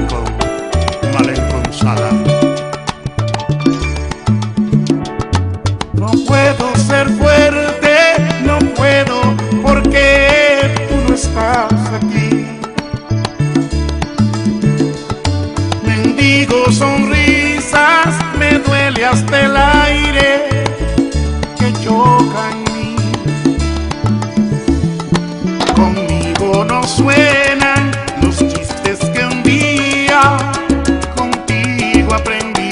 Malecón Sala. No puedo ser fuerte, no puedo, porque tú no estás aquí. Mendigo sonrisas, me duele hasta el aire que choca en mí. Conmigo no suenan los chistes que un día contigo aprendí.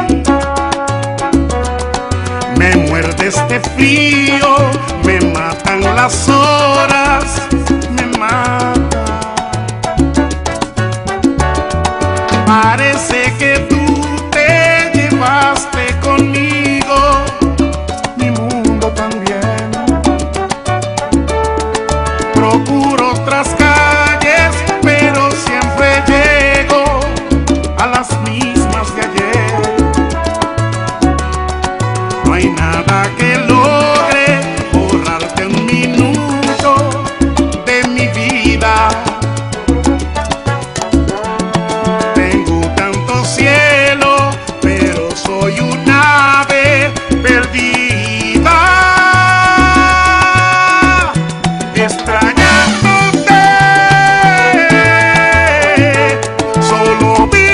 Me muerde este frío, me matan las horas, me mata. Parece que tú te llevaste conmigo mi mundo también. Procuro otras calles, pero siempre llego a las mismas de ayer. No hay nada que logre borrarte un minuto de mi vida. Tengo tanto cielo, pero soy un ave perdida, extrañándote. Solo